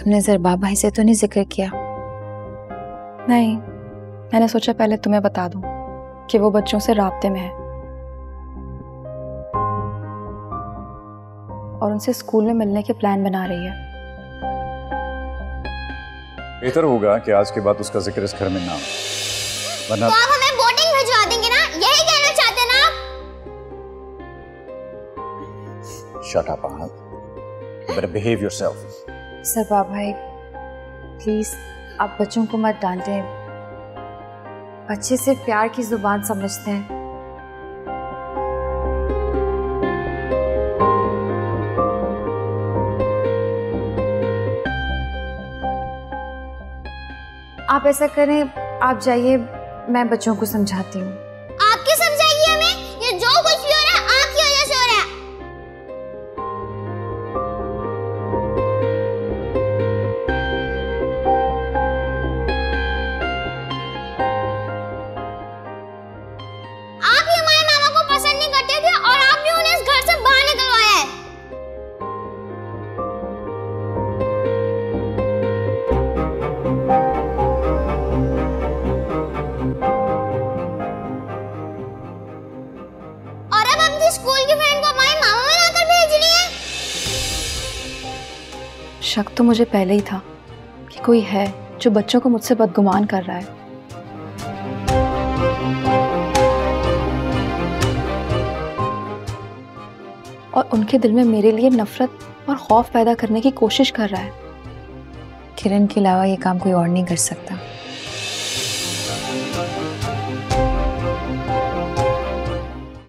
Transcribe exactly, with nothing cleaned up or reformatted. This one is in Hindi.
तुमने ज़रबाब भाई से तो नहीं जिक्र किया? नहीं, मैंने सोचा पहले तुम्हें बता दूं कि वो बच्चों से राब्ते में है और उनसे स्कूल में मिलने के प्लान बना रही है। बेहतर होगा कि आज के बाद उसका जिक्र इस घर में ना हो, वरना तो आप हमें बोटिंग भिजवा देंगे ना, यही कहना चाहते हैं ना आप? शट अप आहत, you better behave yourself. Zarbab भाई प्लीज आप बच्चों को मत डांटें, बच्चे सिर्फ प्यार की जुबान समझते हैं। आप ऐसा करें, आप जाइए, मैं बच्चों को समझाती हूँ। आप क्यों समझाइए हमें? ये जो कुछ भी हो रहा है आपकी वजह से हो रहा है। आप ही हमारे मामा को पसंद नहीं करते थे और आपने उन्हें इस घर से बाहर निकलवाया है। और अब अपनी स्कूल की फ्रेंड को हमारे मामा बनाकर भेज रही है। शक तो मुझे पहले ही था कि कोई है जो बच्चों को मुझसे बदगुमान कर रहा है। और उनके दिल में मेरे लिए नफरत और खौफ पैदा करने की कोशिश कर रहा है। किरण के अलावा ये काम कोई और नहीं कर सकता।